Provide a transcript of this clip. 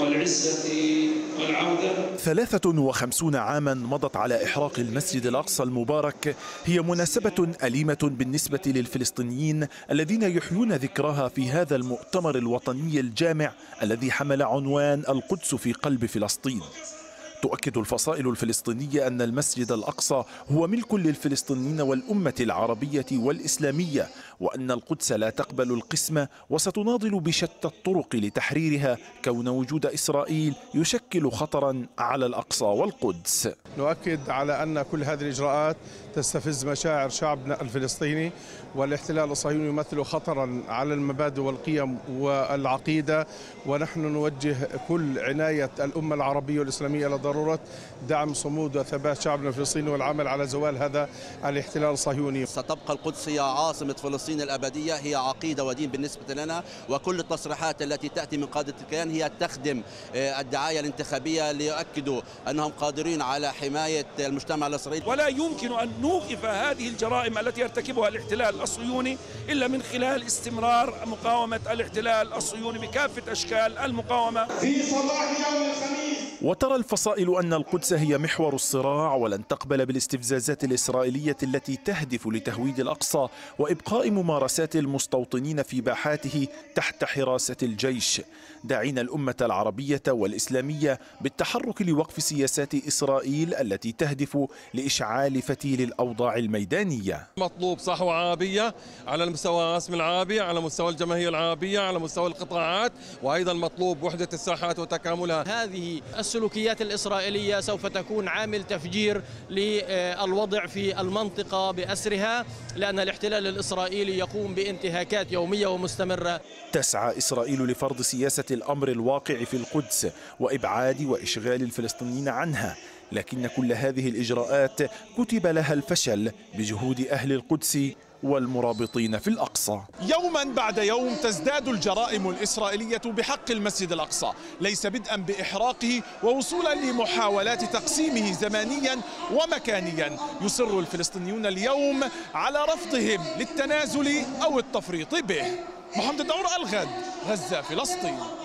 والعزة والعودة. 53 عاما مضت على إحراق المسجد الأقصى المبارك، هي مناسبة أليمة بالنسبة للفلسطينيين الذين يحيون ذكراها في هذا المؤتمر الوطني الجامع الذي حمل عنوان القدس في قلب فلسطين. تؤكد الفصائل الفلسطينية أن المسجد الأقصى هو ملك للفلسطينيين والأمة العربية والإسلامية، وأن القدس لا تقبل القسمة وستناضل بشتى الطرق لتحريرها، كون وجود إسرائيل يشكل خطرا على الأقصى والقدس. نؤكد على أن كل هذه الإجراءات تستفز مشاعر شعبنا الفلسطيني، والاحتلال الصهيوني يمثل خطرا على المبادئ والقيم والعقيدة، ونحن نوجه كل عناية الأمة العربية والإسلامية إلى ضرورة دعم صمود وثبات شعبنا الفلسطيني والعمل على زوال هذا الاحتلال الصهيوني. ستبقى القدس هي عاصمة فلسطين الأبدية، هي عقيدة ودين بالنسبة لنا، وكل التصريحات التي تأتي من قادة الكيان هي تخدم الدعاية الانتخابية ليؤكدوا أنهم قادرين على حماية المجتمع الإسرائيلي. ولا يمكن أن نوقف هذه الجرائم التي يرتكبها الاحتلال الصهيوني إلا من خلال استمرار مقاومة الاحتلال الصهيوني بكافة أشكال المقاومة. في صباح يوم الخميس. وترى الفصائل أن القدس هي محور الصراع، ولن تقبل بالاستفزازات الإسرائيلية التي تهدف لتهويد الأقصى وإبقاء ممارسات المستوطنين في باحاته تحت حراسة الجيش، داعين الأمة العربية والإسلامية بالتحرك لوقف سياسات إسرائيل التي تهدف لإشعال فتيل الأوضاع الميدانية. مطلوب صحوة عربية على المستوى الرسمي العربي، على مستوى الجماهير العربية، على مستوى القطاعات، وأيضا مطلوب وحدة الساحات وتكاملها. هذه السلوكيات الإسرائيلية سوف تكون عامل تفجير للوضع في المنطقة بأسرها، لأن الاحتلال الإسرائيلي يقوم بانتهاكات يومية ومستمرة. تسعى إسرائيل لفرض سياسة الأمر الواقع في القدس وإبعاد وإشغال الفلسطينيين عنها، لكن كل هذه الإجراءات كتب لها الفشل بجهود أهل القدس والمرابطين في الأقصى. يوما بعد يوم تزداد الجرائم الإسرائيلية بحق المسجد الأقصى، ليس بدءا بإحراقه ووصولا لمحاولات تقسيمه زمانيا ومكانيا. يصر الفلسطينيون اليوم على رفضهم للتنازل أو التفريط به. محمد الدور، الغد، غزة، فلسطين.